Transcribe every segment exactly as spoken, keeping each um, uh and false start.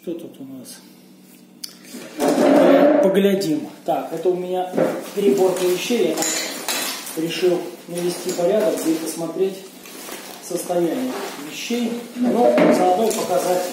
Что тут у нас? Поглядим. Так, это у меня переборка вещей. Я решил навести порядок и посмотреть состояние вещей. Но заодно показать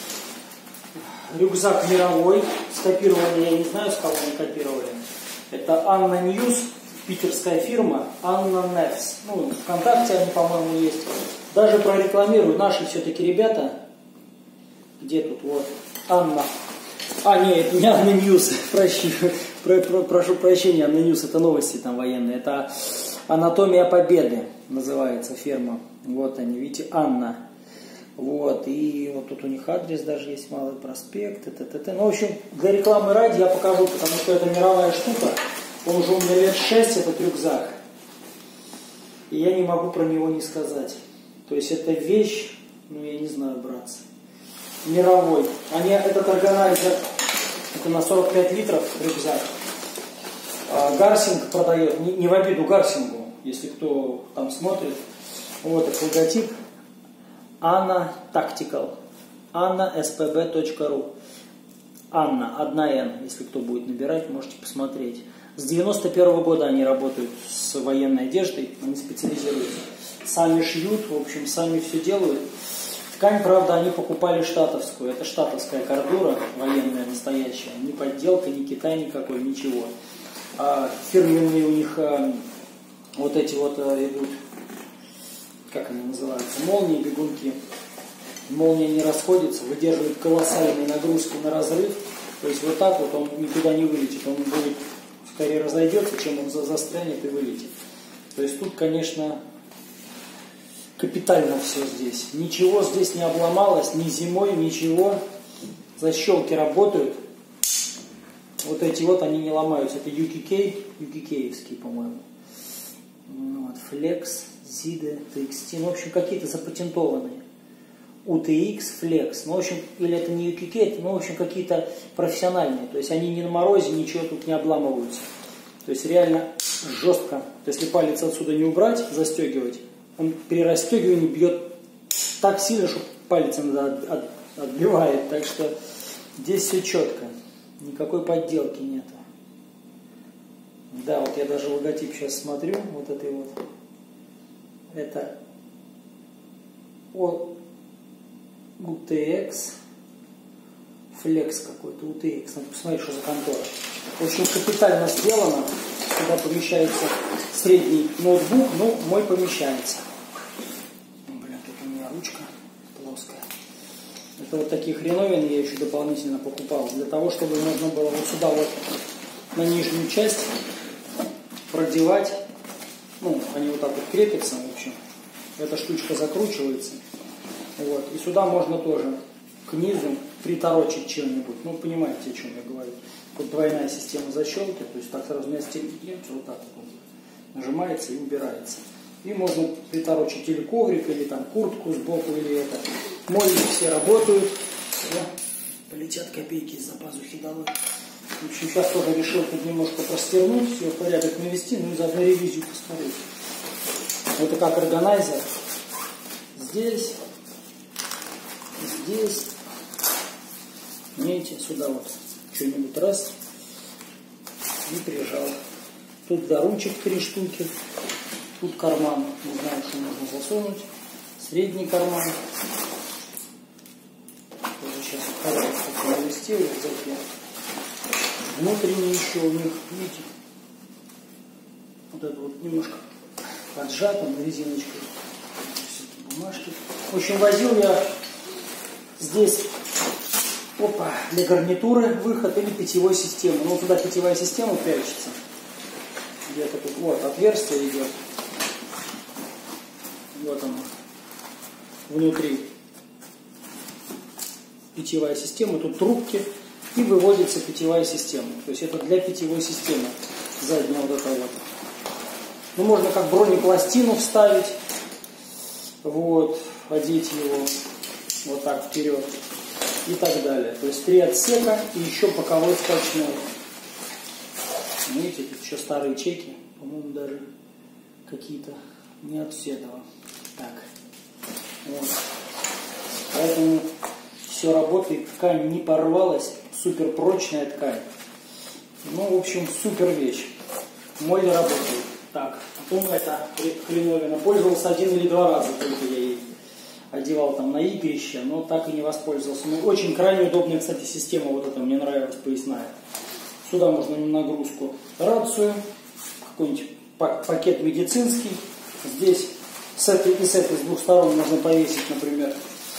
рюкзак мировой. Скопировали, я не знаю, с кого они копировали. Это Anna News, питерская фирма Anna News. Ну, ВКонтакте они, по-моему, есть. Даже прорекламирую наши все-таки ребята. Где тут? Вот. Анна. А, нет, это не Anna News. Прощи, про, про, прошу прощения, Anna News это новости там военные. Это Анатомия Победы называется фирма. Вот они, видите, Анна. Вот, и вот тут у них адрес даже есть, Малый проспект, т.т.т. Ну, в общем, для рекламы ради я покажу, потому что это мировая штука. Он уже у меня лет шесть, этот рюкзак. И я не могу про него не сказать. То есть это вещь, ну я не знаю, братцы, мировой. Они, этот органайзер, это на сорок пять литров рюкзак. А Гарсинг продает, не, не в обиду Гарсингу, если кто там смотрит. Вот этот логотип. Anna Tactical. Anna эс пэ бэ точка ру. Анна, одна Н, если кто будет набирать, можете посмотреть. С девяносто первого года они работают с военной одеждой, они специализируются. Сами шьют, в общем, сами все делают. Ткань, правда, они покупали штатовскую. Это штатовская кордура, военная, настоящая. Ни подделка, ни Китай никакой, ничего. А фирменные у них а, вот эти вот а, идут, как они называются, молнии, бегунки. Молния не расходится, выдерживает колоссальные нагрузки на разрыв. То есть вот так вот он никуда не вылетит. Он будет, скорее разойдется, чем он застрянет и вылетит. То есть тут, конечно, капитально все здесь. Ничего здесь не обломалось, ни зимой, ничего. Защелки работают. Вот эти вот, они не ломаются. Это ю кей кей, ю кей кей-евские, по-моему. Вот, Flex, Zide, ти икс ти. Ну, в общем, какие-то запатентованные. ю ти икс, Flex. Ну, в общем, или это не ю кей кей, это, ну, в общем, какие-то профессиональные. То есть они не на морозе, ничего тут не обламываются. То есть реально жестко. Если палец отсюда не убрать, застегивать, он при расстегивании бьет так сильно, что палец от, от, отбивает. Так что здесь все четко. Никакой подделки нет. Да, вот я даже логотип сейчас смотрю. Вот этой вот. Это ю ти экс. Flex какой-то, ю ти экс. Надо посмотреть, что за контора. Очень капитально сделано. Сюда помещается средний ноутбук, ну, мой помещается. Блин, тут у меня ручка плоская. Это вот такие хреновины я еще дополнительно покупал. Для того, чтобы можно было вот сюда вот на нижнюю часть продевать. Ну, они вот так вот крепятся, в общем. Эта штучка закручивается. Вот. И сюда можно тоже к низу приторочить чем-нибудь. Ну, понимаете, о чем я говорю. Тут двойная система защелки, то есть так сразу на стене вот так вот нажимается и убирается. И можно приторочить или коврик, или там куртку сбоку, или это. Молнии все работают. О, полетят копейки из-за пазухи долой. В общем, сейчас тоже решил тут немножко простернуть, все в порядок навести, ну и заодно ревизию посмотреть. Это как органайзер. Здесь, здесь, видите, сюда вот что-нибудь раз и прижал. Тут до ручек три штуки. Тут карман, не знаю, что можно засунуть. Средний карман. Тоже сейчас в порядок навести в рюкзаке. Внутренний еще у них, видите, вот это вот немножко поджато на резиночке. Всякие бумажки. В общем, возил я здесь, опа, для гарнитуры выход или питьевой системы. Ну, туда питьевая система прячется. Где-то тут, вот, отверстие идет. Вот оно. Внутри питьевая система, тут трубки. И выводится питьевая система. То есть это для питьевой системы. Задняя вот эта вот. Ну, можно как бронепластину вставить. Вот. Одеть его вот так вперед. И так далее. То есть три отсека и еще боковой скачной. Видите, тут еще старые чеки. По-моему, даже какие-то не от этого. Так. Вот. Поэтому все работает, ткань не порвалась, супер прочная ткань. Ну, в общем, супер вещь. Молли работает. Так, потом это хреновина. Пользовался один или два раза только я ей одевал там на игрище, но так и не воспользовался. Ну, очень крайне удобная, кстати, система вот эта, мне нравилась, поясная. Сюда можно на нагрузку рацию, какой-нибудь пакет медицинский. Здесь с этой и с этой, с двух сторон можно повесить, например,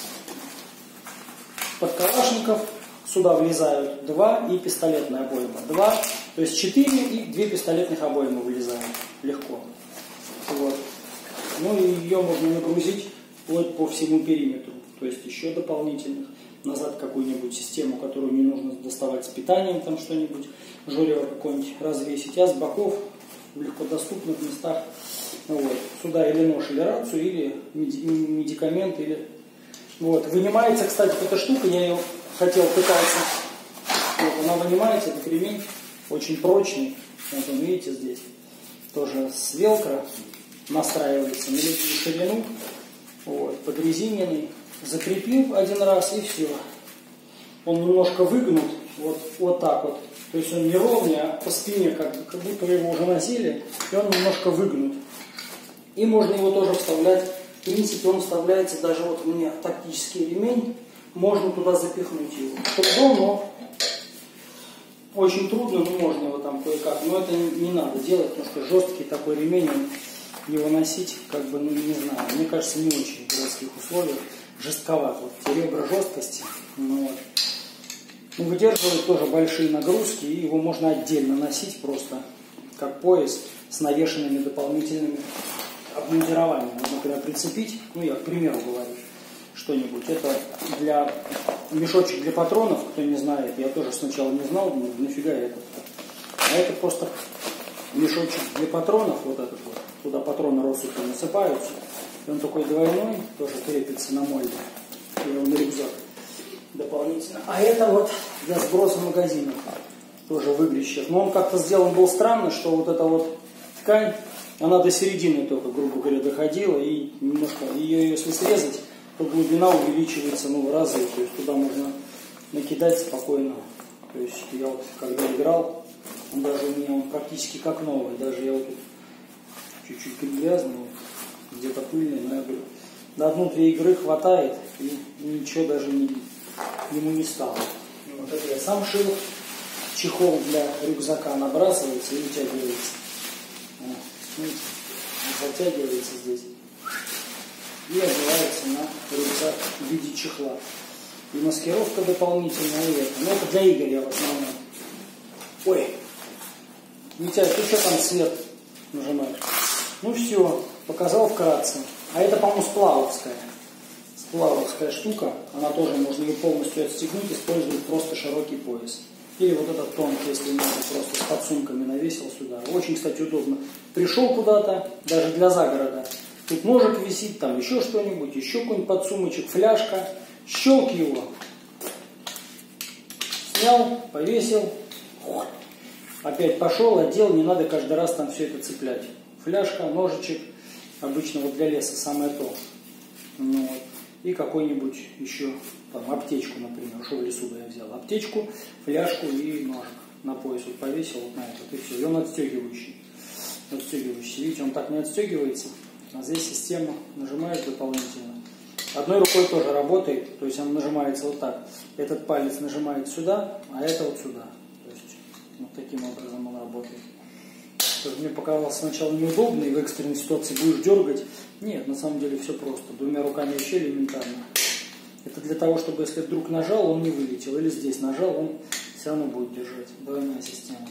под калашников. Сюда влезают два и пистолетная обойма. Два, то есть четыре и две пистолетных обоймы вылезают легко. Вот. Ну и ее можно нагрузить вплоть по всему периметру. То есть еще дополнительных. Назад какую-нибудь систему, которую не нужно доставать с питанием, там что-нибудь, жорево какое-нибудь развесить. А с боков в легкодоступных местах. Вот. Сюда или нож, или рацию, или медикамент, или... Вот. Вынимается, кстати, эта штука, я ее хотел пытаться. Вот, она вынимается, этот ремень очень прочный. Вот он, видите, здесь тоже с велкро настраивается на любую ширину. Вот, подрезиненный. Закрепил один раз и все. Он немножко выгнут, вот, вот так вот. То есть он не ровный, а по спине, как, как будто вы его уже носили, и он немножко выгнут. И можно его тоже вставлять. В принципе, он вставляется даже вот у меня тактический ремень. Можно туда запихнуть его. Трудно, но очень трудно, но можно его там кое-как. Но это не надо делать, потому что жесткий такой ремень, его носить, как бы, ну не знаю, мне кажется, не очень в городских условиях. Жестковат. Вот те ребра жесткости. Ну, вот. Ну, выдерживает тоже большие нагрузки, и его можно отдельно носить просто как пояс с навешенными дополнительными обмундированиями. Вот, например, прицепить, ну я к примеру говорю, что-нибудь. Это для мешочек для патронов, кто не знает, я тоже сначала не знал, думаю, нафига это. А это просто мешочек для патронов, вот этот вот. Туда патроны россыпью насыпаются. И он такой двойной, тоже крепится на мольбе. И он на рюкзак дополнительно. А это вот для сброса магазинов. Тоже выглядящих. Но он как-то сделан был странно, что вот эта вот ткань, она до середины только, грубо говоря, доходила. И немножко ее, если срезать, то глубина увеличивается, ну, в разы. То есть туда можно накидать спокойно. То есть я вот когда играл, он даже у меня он практически как новый. Даже я вот тут чуть-чуть грязный, где-то пыльный, но я говорю, на одну-две игры хватает, и ничего даже не, ему не стало. И вот это я сам шил, чехол для рюкзака набрасывается и вытягивается. Вот, смотрите, затягивается здесь и одевается на рюкзак в виде чехла. И маскировка дополнительная, и это. Но это для игр я в основном. Ой, Витя, ты что там свет нажимаешь? Ну все, показал вкратце. А это, по-моему, сплавовская. Сплавовская штука. Она тоже, можно ее полностью отстегнуть, использовать просто широкий пояс. Или вот этот тонкий, если надо, просто с подсумками навесил сюда. Очень, кстати, удобно. Пришел куда-то, даже для загорода. Тут ножик висит, там еще что-нибудь, еще какой-нибудь подсумочек, фляжка. Щелк его. Снял, повесил. Опять пошел, одел, не надо каждый раз там все это цеплять. Фляжка, ножичек, обычно вот для леса самое то. Ну, вот. И какой-нибудь еще, там, аптечку, например, что в лесу да я взял. Аптечку, фляжку и ножик на пояс вот повесил вот на этот, и все. И он отстегивающий. Отстегивающий. Видите, он так не отстегивается, а здесь система нажимаешь дополнительно. Одной рукой тоже работает, то есть он нажимается вот так. Этот палец нажимает сюда, а это вот сюда. То есть вот таким образом он работает. Мне показалось сначала неудобно, и в экстренной ситуации будешь дергать. Нет, на самом деле все просто. Двумя руками вообще элементарно. Это для того, чтобы если вдруг нажал, он не вылетел. Или здесь нажал, он все равно будет держать. Двойная система.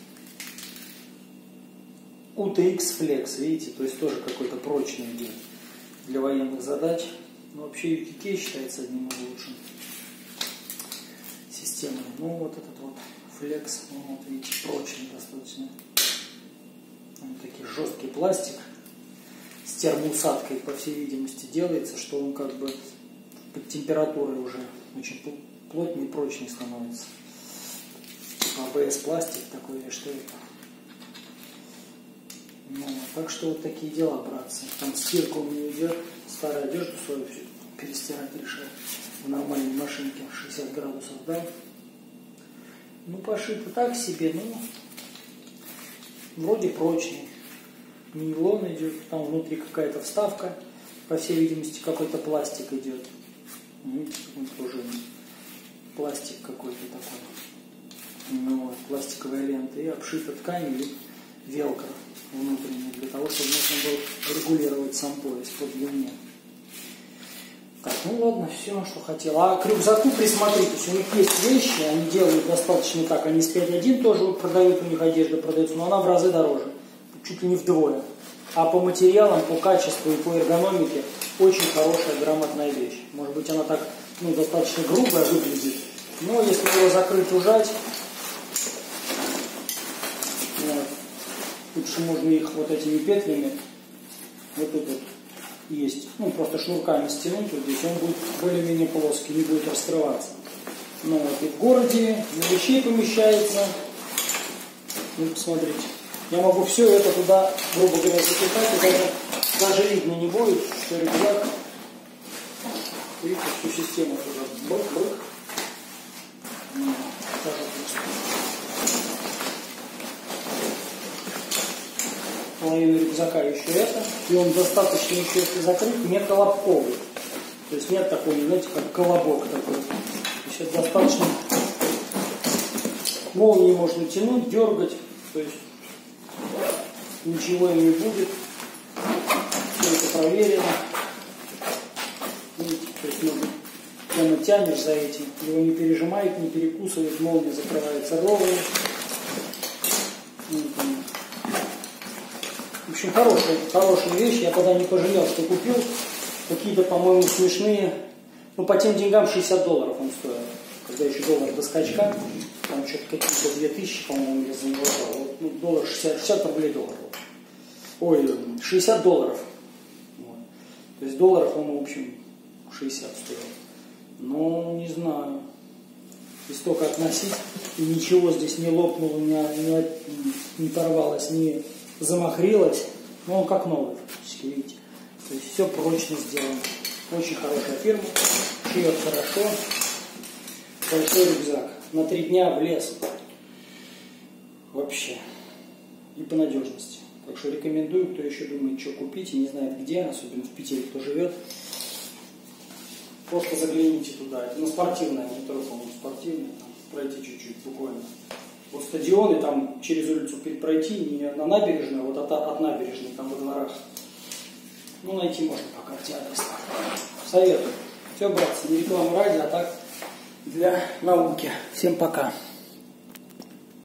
ю ти экс Flex, видите, то есть тоже какой-то прочный идет для военных задач. Но вообще ю ти кей считается одним из лучших системой. Ну вот этот вот Flex, ну, вот видите, прочный достаточно. Он такой жесткий пластик с термоусадкой, по всей видимости, делается, что он как бы под температурой уже очень плотный и прочный становится. а бэ эс пластик такой или что это. Ну, так что вот такие дела, братцы. Там стирка у меня идет, старая одежда свою перестирать решил в нормальной машинке, шестьдесят градусов, да. Ну, пошито так себе, ну, вроде прочный. Нейлон идет, там внутри какая-то вставка, по всей видимости, какой-то пластик идет. Видите, он пружинный. Пластик какой-то такой. Ну, вот, пластиковая лента и обшита тканью и велкро внутренний, для того, чтобы можно было регулировать сам пояс по длине. Так, ну ладно, все, что хотел. А к рюкзаку присмотритесь, у них есть вещи, они делают достаточно так, они с пять один тоже продают, у них одежда продается, но она в разы дороже, чуть ли не вдвое. А по материалам, по качеству и по эргономике очень хорошая, грамотная вещь. Может быть, она так, ну, достаточно грубая выглядит, но если его закрыть, ужать, вот, лучше можно их вот этими петлями, вот тут вот есть, ну, просто шнурками стянуть, вот здесь он будет более-менее плоский, не будет раскрываться. Ну вот, и в городе для вещей помещается. Ну, посмотрите. Я могу все это туда, грубо говоря, запихать, и даже, даже видно не будет, что рюкзак, видите, всю систему туда брык-брык. Ну, половину рюкзака еще это, и он достаточно еще, если закрыт, не колобковый. То есть нет такой, знаете, как колобок такой. То есть это достаточно, молнии можно тянуть, дергать, то есть ничего и не будет. Все это проверено. Видите, то есть ну, прямо тянешь за этим, его не пережимает, не перекусывает, молния закрывается ровно. В общем, хорошая, хорошая вещь. Я когда не пожалел, что купил. Какие-то, по-моему, смешные. Ну, по тем деньгам шестьдесят долларов он стоил. Когда еще доллар до скачка. Там что-то какие-то две тысячи, по-моему, я за него дал. Вот, ну, доллар шестьдесят, шестьдесят рублей долларов. Ой, шестьдесят долларов. Вот. То есть долларов он, в общем, шестьдесят стоил. Ну, не знаю. Если только относить, и ничего здесь не лопнуло, не, не, не порвалось, не замахрилось. Ну, он как новый, фактически, видите. То есть все прочно сделано. Очень хорошая фирма. Шьет хорошо. Большой рюкзак. На три дня в лес. Вообще. И по надежности. Так что рекомендую, кто еще думает, что купить и не знает где, особенно в Питере, кто живет. Просто загляните туда. Это на спортивное, не только, по-моему, спортивное. Там пройти чуть-чуть, буквально. Вот стадионы, там через улицу пройти, не на набережную, а вот от, от набережной, там во дворах. Ну, найти можно по карте адрес. Советую. Все, братцы, не реклама ради, а так для науки. Всем пока.